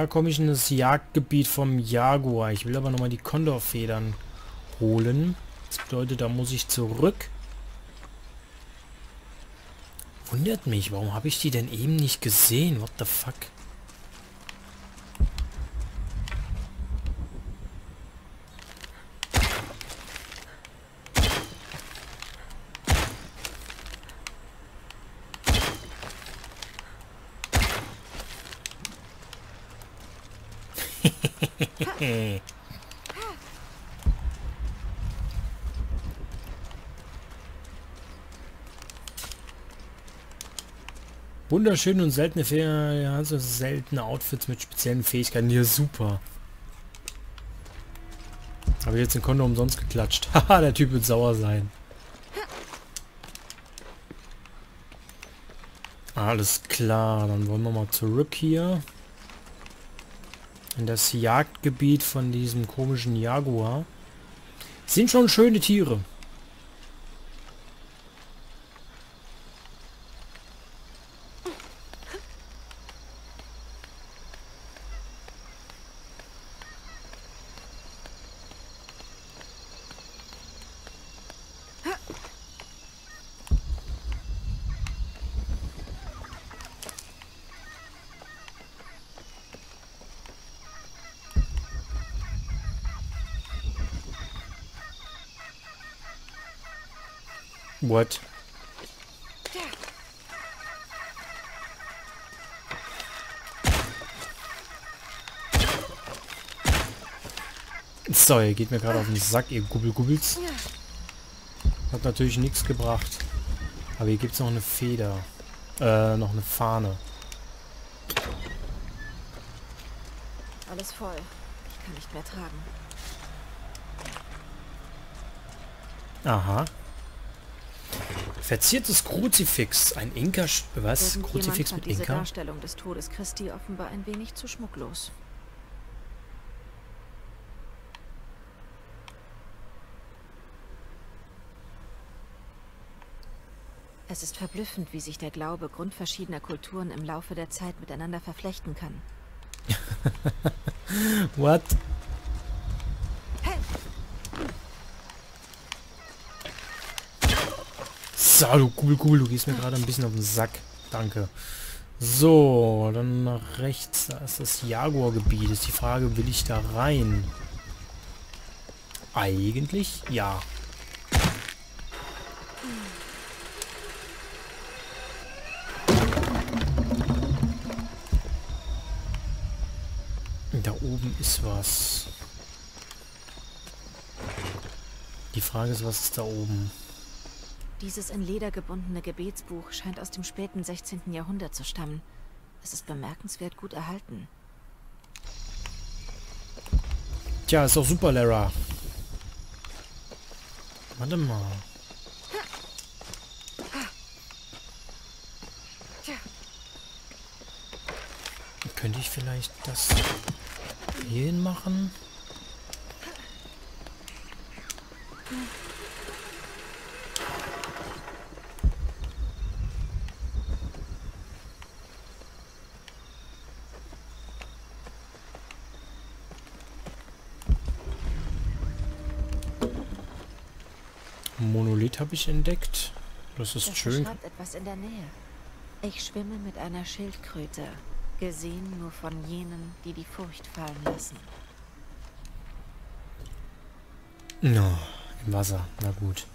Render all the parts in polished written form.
da komme ich in das Jagdgebiet vom Jaguar. Ich will aber nochmal die Kondorfedern holen. Das bedeutet, da muss ich zurück. Wundert mich, warum habe ich die denn eben nicht gesehen? What the fuck? Wunderschöne und seltene ja, also seltene Outfits mit speziellen Fähigkeiten. Hier super. Habe ich jetzt den Konto umsonst geklatscht. Haha, der Typ wird sauer sein. Alles klar, dann wollen wir mal zurück hier. In das Jagdgebiet von diesem komischen Jaguar. Sind schon schöne Tiere. What? So, ihr geht mir gerade auf den Sack, ihr Gubbelgubbels. Hat natürlich nichts gebracht. Aber hier gibt es noch eine Feder. Noch eine Fahne. Alles voll. Ich kann nicht mehr tragen. Aha. Verziertes Kruzifix. Ein Inka... Was? Kruzifix mit diese Inka? Darstellung des Todes Christi offenbar ein wenig zu schmucklos. Es ist verblüffend, wie sich der Glaube grundverschiedener Kulturen im Laufe der Zeit miteinander verflechten kann. What? So, du Kugelkugel, du gehst mir gerade ein bisschen auf den Sack. Danke. So, dann nach rechts, da ist das Jaguar-Gebiet. Ist die Frage, will ich da rein? Eigentlich ja. Da oben ist was. Die Frage ist, was ist da oben? Dieses in Leder gebundene Gebetsbuch scheint aus dem späten 16. Jahrhundert zu stammen. Es ist bemerkenswert gut erhalten. Tja, ist doch super, Lara. Warte mal. Könnte ich vielleicht das hierhin machen? Monolith habe ich entdeckt. Das ist schön. Beschreibt etwas in der Nähe. Ich schwimme mit einer Schildkröte, gesehen nur von jenen, die die Furcht fallen lassen. No, im Wasser. Na gut.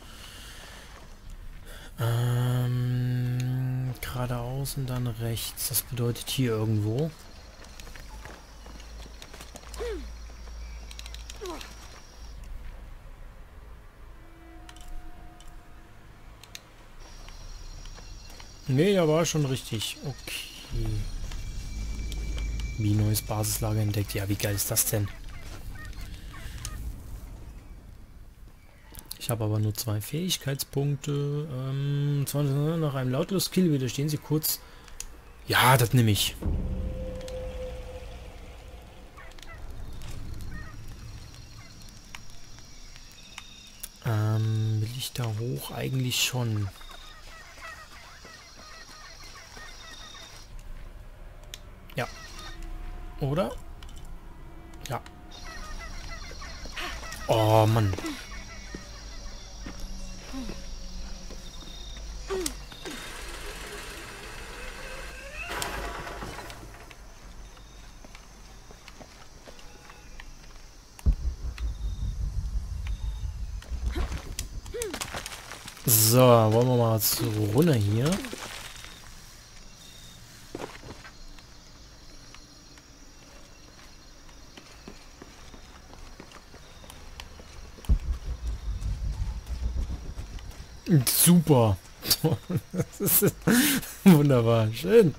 Geradeaus und dann rechts. Das bedeutet hier irgendwo. Nee, da war schon richtig. Okay. Wie neues Basislager entdeckt. Ja, wie geil ist das denn? Ich habe aber nur 2 Fähigkeitspunkte. Nach einem lautlos Kill widerstehen sie kurz. Ja, das nehme ich. Will ich da hoch? Eigentlich schon. Ja. Oder? Ja. Oh, Mann. So, wollen wir mal zur Runde hier. Super. Das ist wunderbar. Schön.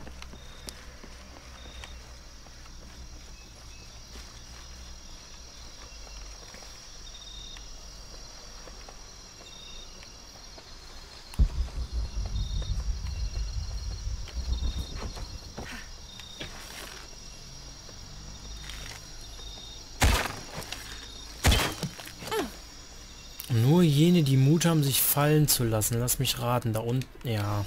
Nur jene, die Mut haben, sich fallen zu lassen. Lass mich raten, da unten... Ja.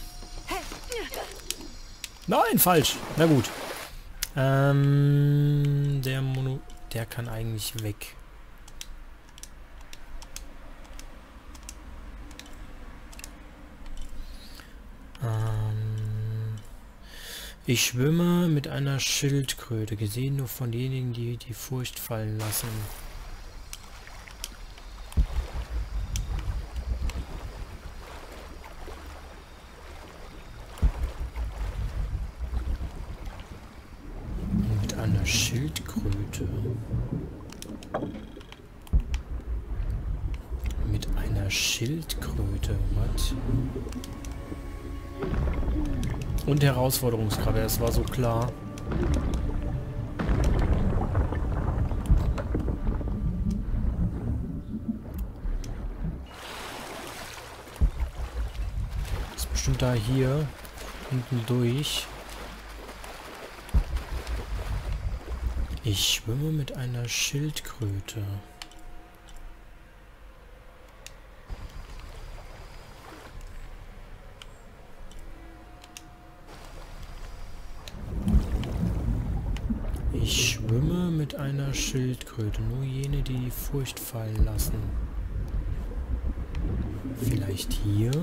Nein, falsch. Na gut. Der kann eigentlich weg. Ich schwimme mit einer Schildkröte. Gesehen nur von denjenigen, die die Furcht fallen lassen. Schildkröte. Mit einer Schildkröte. Was? Und Herausforderungsgrabe, das war so klar. Das ist bestimmt da hier unten durch. Ich schwimme mit einer Schildkröte. Ich schwimme mit einer Schildkröte. Nur jene, die die Furcht fallen lassen. Vielleicht hier?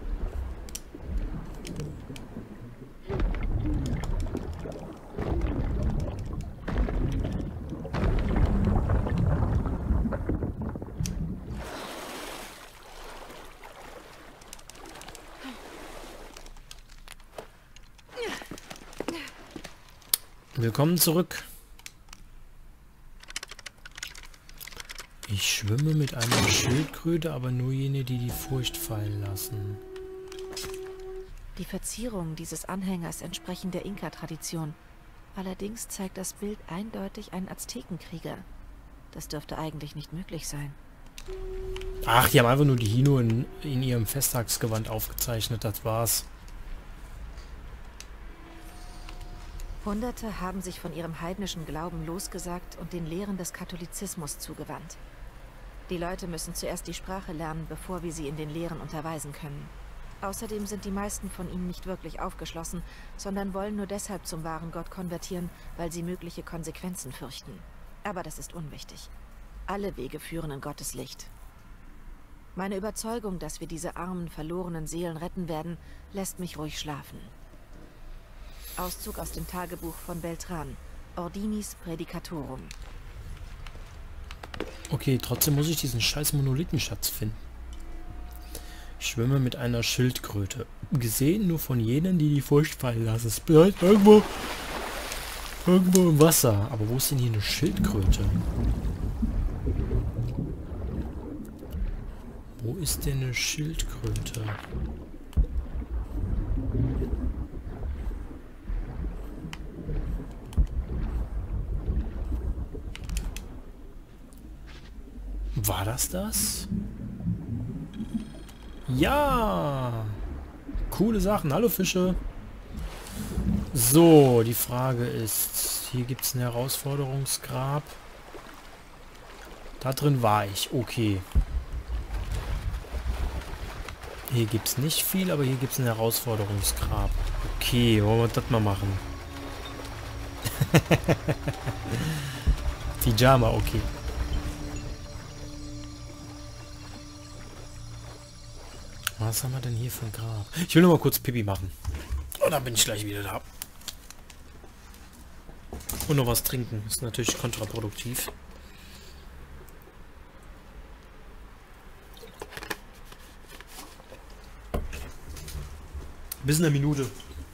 Willkommen zurück. Ich schwimme mit einer Schildkröte, aber nur jene, die die Furcht fallen lassen. Die Verzierungen dieses Anhängers entsprechen der Inka-Tradition. Allerdings zeigt das Bild eindeutig einen Aztekenkrieger. Das dürfte eigentlich nicht möglich sein. Ach, die haben einfach nur die Hino in ihrem Festtagsgewand aufgezeichnet, das war's. Hunderte haben sich von ihrem heidnischen Glauben losgesagt und den Lehren des Katholizismus zugewandt. Die Leute müssen zuerst die Sprache lernen, bevor wir sie in den Lehren unterweisen können. Außerdem sind die meisten von ihnen nicht wirklich aufgeschlossen, sondern wollen nur deshalb zum wahren Gott konvertieren, weil sie mögliche Konsequenzen fürchten. Aber das ist unwichtig. Alle Wege führen in Gottes Licht. Meine Überzeugung, dass wir diese armen, verlorenen Seelen retten werden, lässt mich ruhig schlafen. Auszug aus dem Tagebuch von Beltran, Ordinis Predicatorum. Okay, trotzdem muss ich diesen scheiß Monolithenschatz finden. Ich schwimme mit einer Schildkröte. Gesehen nur von jenen, die die Furcht fallen lassen. Es bleibt irgendwo im Wasser. Aber wo ist denn hier eine Schildkröte? Wo ist denn eine Schildkröte? War das das? Ja! Coole Sachen. Hallo Fische. So, die Frage ist, hier gibt es ein Herausforderungsgrab. Da drin war ich. Okay. Hier gibt es nicht viel, aber hier gibt es ein Herausforderungsgrab. Okay, wollen wir das mal machen. Pyjama, okay. Was haben wir denn hier für ein Grab? Ich will nur mal kurz Pipi machen. Und dann bin ich gleich wieder da. Und noch was trinken. Ist natürlich kontraproduktiv. Bis in einer Minute.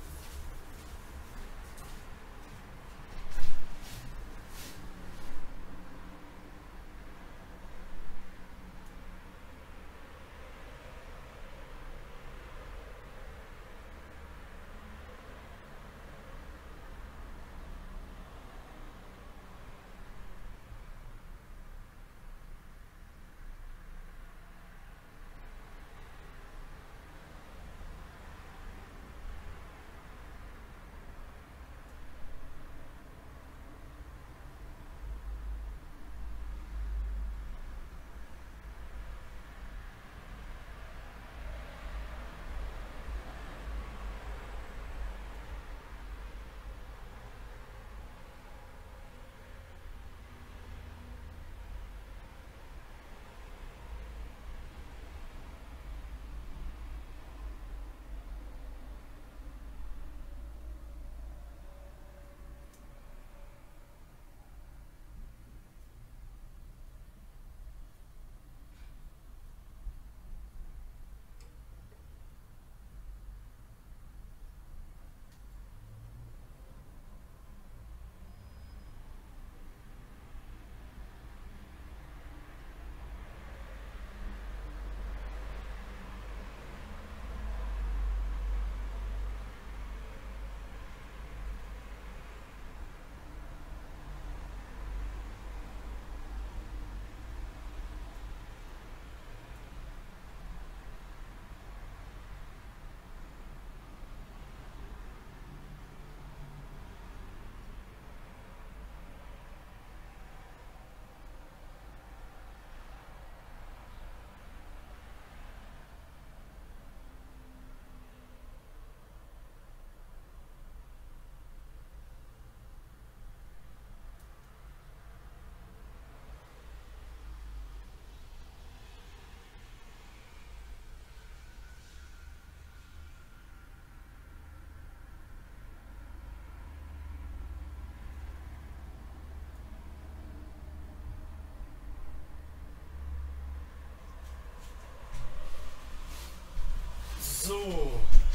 So,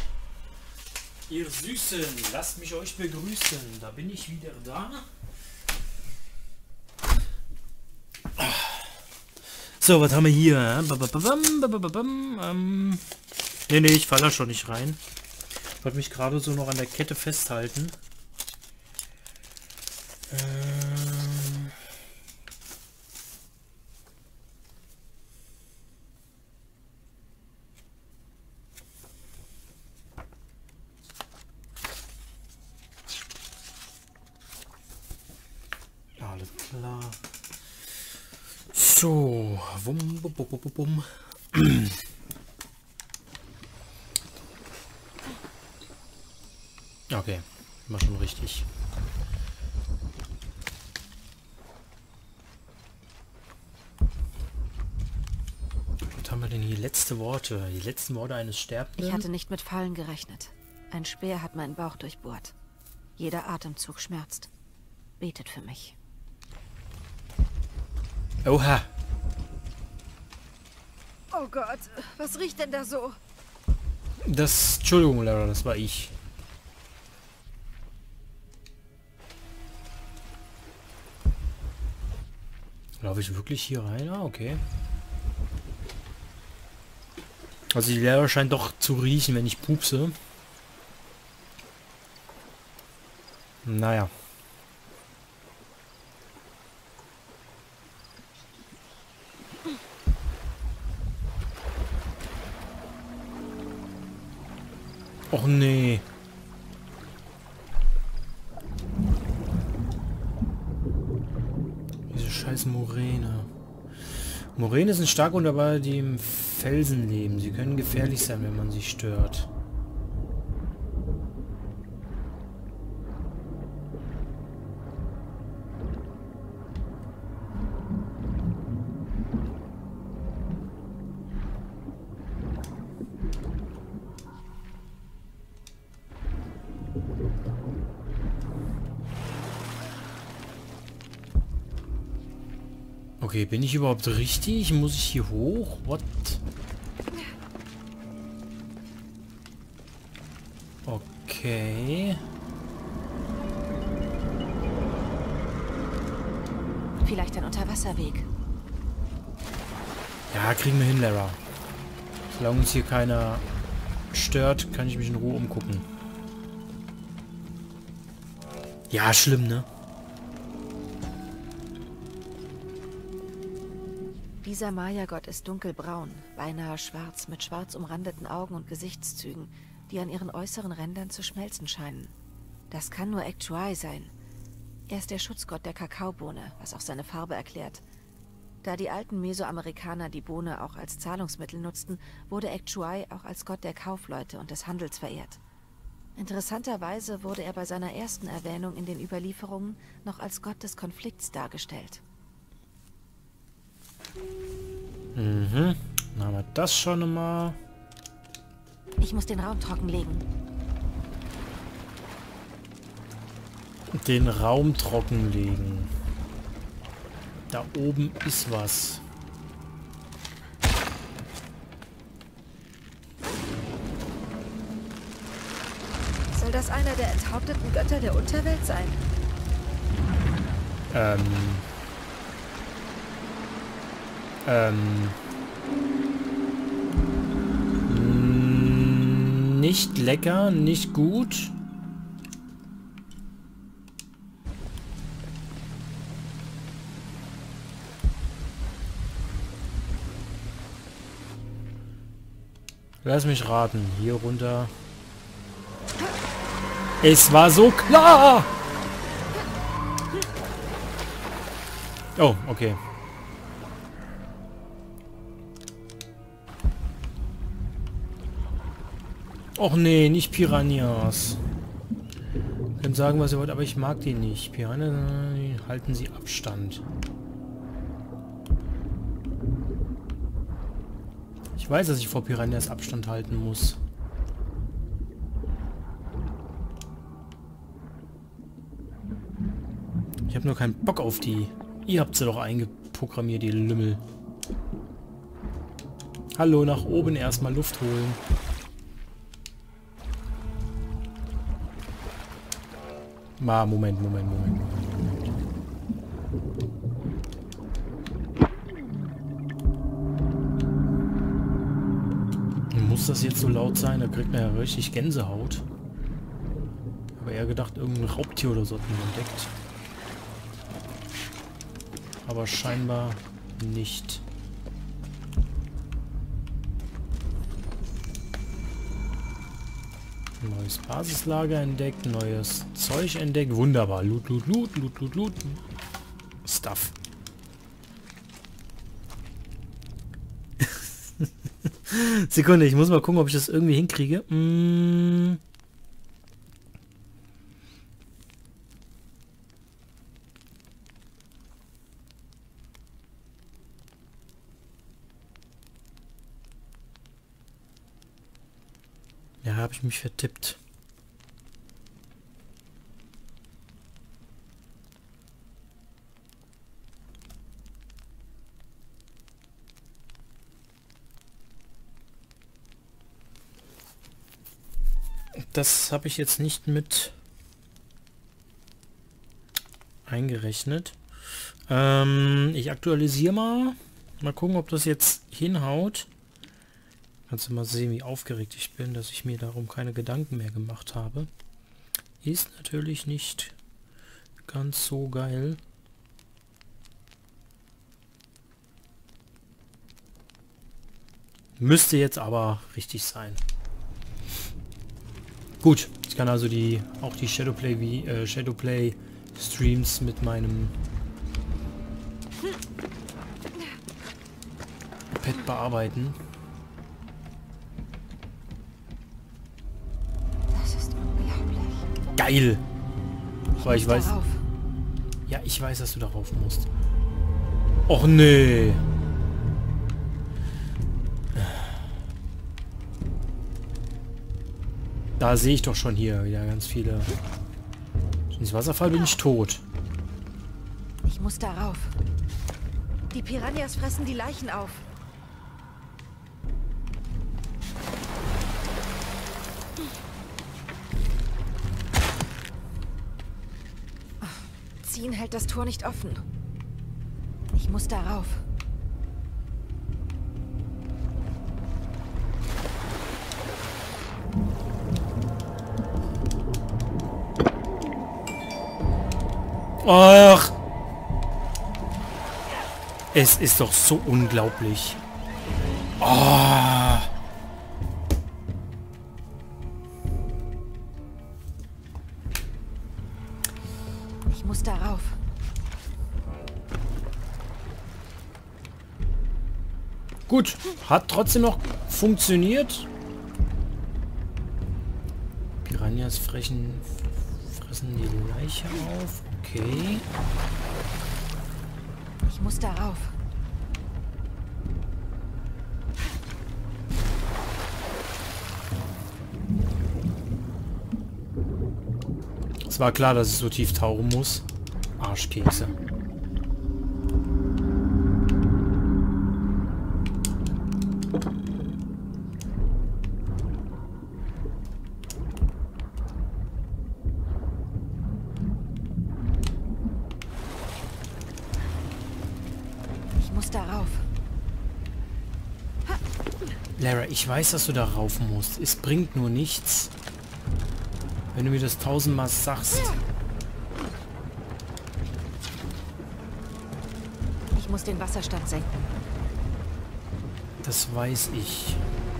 ihr Süßen, lasst mich euch begrüßen. Da bin ich wieder da. So, was haben wir hier? Nee, ich falle da schon nicht rein. Ich wollte mich gerade so noch an der Kette festhalten. Alles klar. So, wum, bum, bum, bum, bum. Okay, war schon richtig. Was haben wir denn hier? Letzte Worte. Die letzten Worte eines Sterbenden. Ich hatte nicht mit Fallen gerechnet. Ein Speer hat meinen Bauch durchbohrt. Jeder Atemzug schmerzt. Betet für mich. Oha. Oh Gott, was riecht denn da so? Entschuldigung, Lara, das war ich. Laufe ich wirklich hier rein? Ah, okay. Also die Lara scheint doch zu riechen, wenn ich pupse. Naja. Och nee. Diese scheiß Moräne. Moräne sind stark Unterwasser, die im Felsen leben. Sie können gefährlich sein, wenn man sie stört. Okay, bin ich überhaupt richtig? Muss ich hier hoch? What? Okay. Vielleicht ein Unterwasserweg. Ja, kriegen wir hin, Lara. Solange uns hier keiner stört, kann ich mich in Ruhe umgucken. Ja, schlimm, ne? Dieser Maya-Gott ist dunkelbraun, beinahe schwarz, mit schwarz umrandeten Augen und Gesichtszügen, die an ihren äußeren Rändern zu schmelzen scheinen. Das kann nur Ectuai sein. Er ist der Schutzgott der Kakaobohne, was auch seine Farbe erklärt. Da die alten Mesoamerikaner die Bohne auch als Zahlungsmittel nutzten, wurde Ectuai auch als Gott der Kaufleute und des Handels verehrt. Interessanterweise wurde er bei seiner ersten Erwähnung in den Überlieferungen noch als Gott des Konflikts dargestellt. Mhm. Dann haben wir das schon mal. Ich muss den Raum trockenlegen. Den Raum trockenlegen. Da oben ist was. Soll das einer der enthaupteten Götter der Unterwelt sein? Nicht lecker, nicht gut. Lass mich raten. Hier runter. Es war so klar! Oh, okay. Och nee, nicht Piranhas. Ihr könnt sagen, was ihr wollt, aber ich mag die nicht. Piranhas, halten sie Abstand. Ich weiß, dass ich vor Piranhas Abstand halten muss. Ich habe nur keinen Bock auf die. Ihr habt sie doch eingeprogrammiert, die Lümmel. Hallo, nach oben erstmal Luft holen. Moment. Muss das jetzt so laut sein? Da kriegt man ja richtig Gänsehaut. Aber eher gedacht, irgendein Raubtier oder so hat man entdeckt. Aber scheinbar nicht. Neues Basislager entdeckt, neues Zeug entdeckt. Wunderbar. Loot. Stuff. Sekunde, ich muss mal gucken, ob ich das irgendwie hinkriege. Ja, habe ich mich vertippt. Das habe ich jetzt nicht mit eingerechnet. Ich aktualisiere mal. Mal gucken, ob das jetzt hinhaut. Kannst du mal sehen, wie aufgeregt ich bin, dass ich mir darum keine Gedanken mehr gemacht habe. Ist natürlich nicht ganz so geil. Müsste jetzt aber richtig sein. Gut, ich kann also auch die Shadowplay Streams mit meinem Pad bearbeiten. Geil! Aber ich weiß... Ja, ich weiß, dass du darauf musst. Och nee! Da sehe ich doch schon hier wieder ganz viele... Ins Wasserfall bin ich tot. Ich muss darauf. Die Piranhas fressen die Leichen auf. Ziehen hält das Tor nicht offen. Ich muss darauf. Ach! Es ist doch so unglaublich. Oh. Ich muss darauf. Gut, hat trotzdem noch funktioniert. Piranhas fressen die Leiche auf. Okay. Ich muss darauf. Es war klar, dass ich so tief tauchen muss. Arschkekse. Ich muss darauf. Lara, ich weiß, dass du da rauf musst. Es bringt nur nichts, wenn du mir das 1000-mal sagst. Ich muss den Wasserstand senken. Das weiß ich.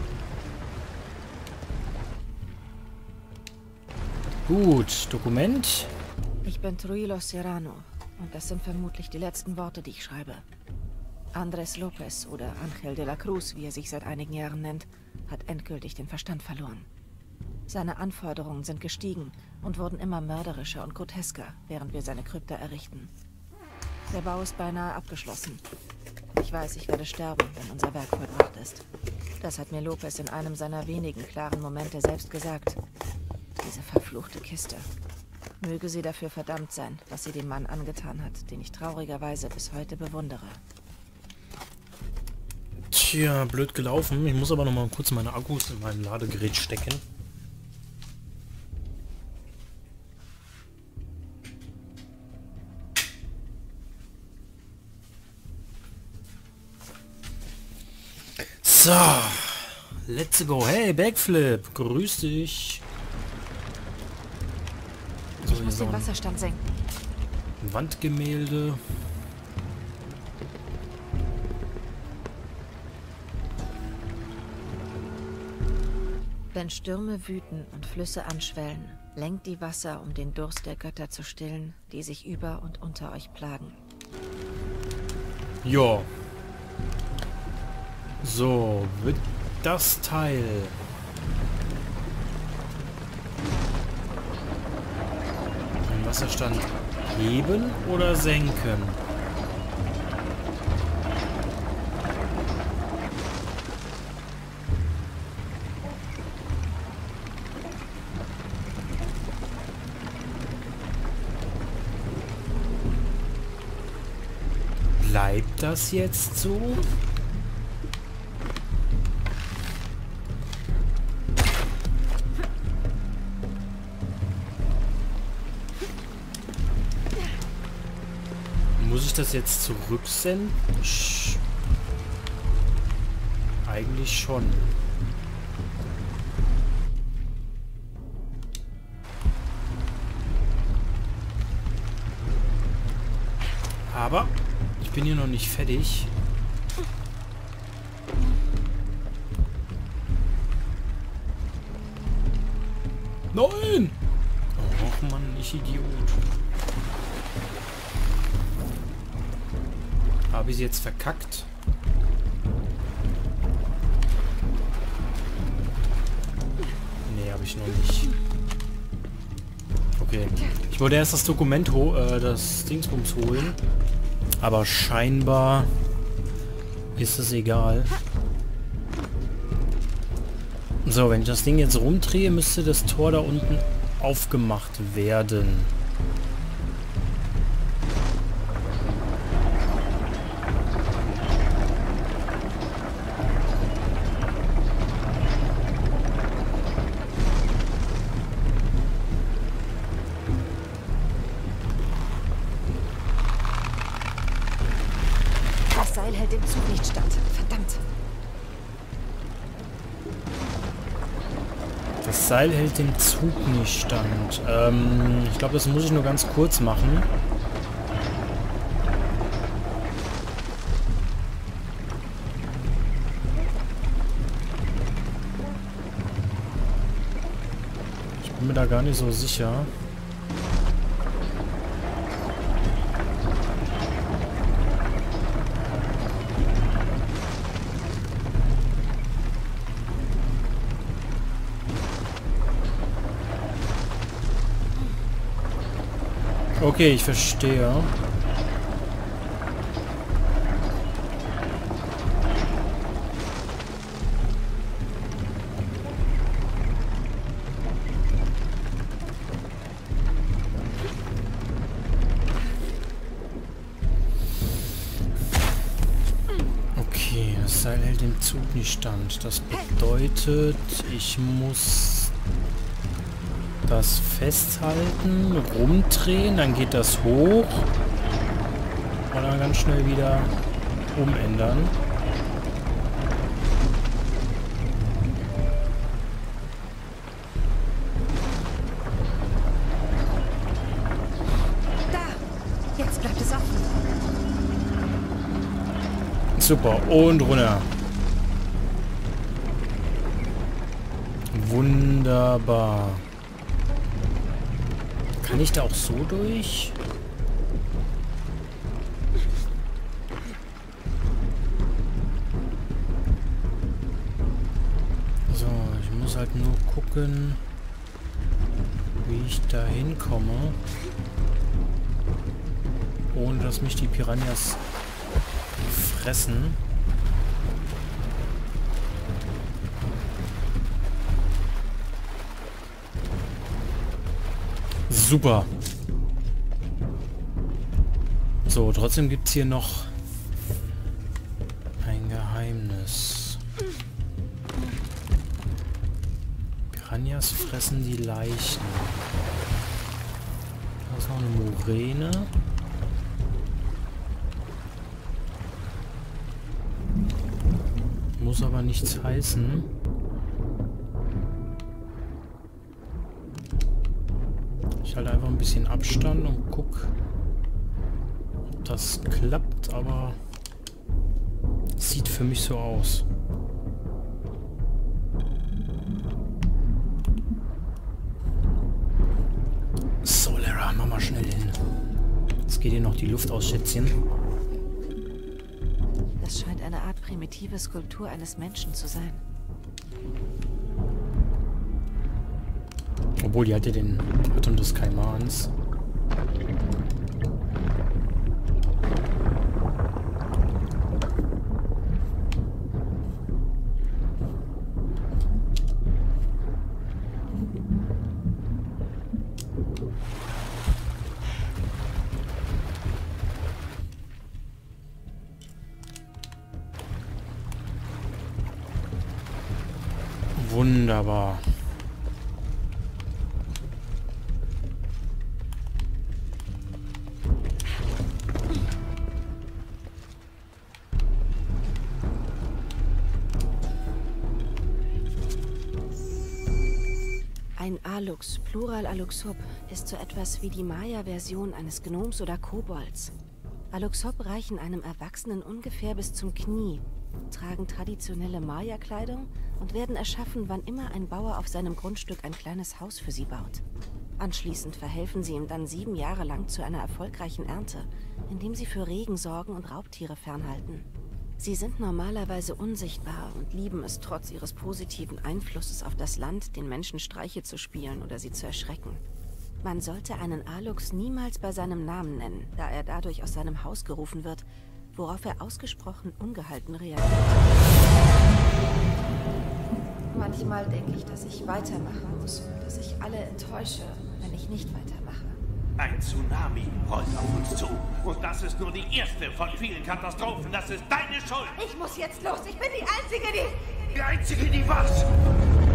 Gut, Dokument. Ich bin Trujillo Serrano und das sind vermutlich die letzten Worte, die ich schreibe. Andrés López oder Ángel de la Cruz, wie er sich seit einigen Jahren nennt, hat endgültig den Verstand verloren. Seine Anforderungen sind gestiegen und wurden immer mörderischer und grotesker, während wir seine Krypta errichten. Der Bau ist beinahe abgeschlossen. Ich weiß, ich werde sterben, wenn unser Werk vollbracht ist. Das hat mir López in einem seiner wenigen klaren Momente selbst gesagt. Diese verfluchte Kiste. Möge sie dafür verdammt sein, was sie dem Mann angetan hat, den ich traurigerweise bis heute bewundere. Tja, blöd gelaufen. Ich muss aber noch mal kurz meine Akkus in mein Ladegerät stecken. So, let's go. Hey, Backflip, grüß dich. So, Ich muss den Wasserstand senken. Wandgemälde. Wenn Stürme wüten und Flüsse anschwellen, lenkt die Wasser, um den Durst der Götter zu stillen, die sich über und unter euch plagen. Ja. So, wird das Teil den Wasserstand heben oder senken? Bleibt das jetzt so? Muss ich das jetzt zurücksenden? Eigentlich schon. Aber ich bin hier noch nicht fertig. Nein! Och Mann, ich Idiot. Habe ich sie jetzt verkackt? Nee, habe ich noch nicht. Okay. Ich wollte erst das Dokument das Dingsbums holen. Aber scheinbar ist es egal. So, wenn ich das Ding jetzt rumdrehe, müsste das Tor da unten aufgemacht werden. Das Seil hält dem Zug nicht stand. Ich glaube, das muss ich nur ganz kurz machen. Ich bin mir da gar nicht so sicher. Okay, ich verstehe. Okay, das Seil hält dem Zug nicht stand. Das bedeutet, ich muss das festhalten, rumdrehen, dann geht das hoch und dann ganz schnell wieder umändern. Da! Jetzt bleibt es offen. Super, und runter. Wunderbar. Kann ich da auch so durch? So, ich muss halt nur gucken, wie ich da hinkomme, ohne dass mich die Piranhas fressen. Super. So, trotzdem gibt es hier noch ein Geheimnis. Piranhas fressen die Leichen. Da ist noch eine Muräne. Muss aber nichts heißen. Ich halte einfach ein bisschen Abstand und guck, ob das klappt, aber sieht für mich so aus. So, Lara, mach mal schnell hin. Jetzt geht hier noch die Luft aus, Schätzchen. Das scheint eine Art primitive Skulptur eines Menschen zu sein. Obwohl, die hat ja den Irrtum des Kaimans. Wunderbar. Ein Alux, Plural Aluxob, ist so etwas wie die Maya-Version eines Gnoms oder Kobolds. Aluxob reichen einem Erwachsenen ungefähr bis zum Knie, tragen traditionelle Maya-Kleidung und werden erschaffen, wann immer ein Bauer auf seinem Grundstück ein kleines Haus für sie baut. Anschließend verhelfen sie ihm dann 7 Jahre lang zu einer erfolgreichen Ernte, indem sie für Regen sorgen und Raubtiere fernhalten. Sie sind normalerweise unsichtbar und lieben es trotz ihres positiven Einflusses auf das Land, den Menschen Streiche zu spielen oder sie zu erschrecken. Man sollte einen Alux niemals bei seinem Namen nennen, da er dadurch aus seinem Haus gerufen wird, worauf er ausgesprochen ungehalten reagiert. Manchmal denke ich, dass ich weitermachen muss und dass ich alle enttäusche, wenn ich nicht weitermache. Ein Tsunami rollt auf uns zu. Und das ist nur die erste von vielen Katastrophen. Das ist deine Schuld. Ich muss jetzt los. Ich bin die Einzige, die... Die Einzige, die was?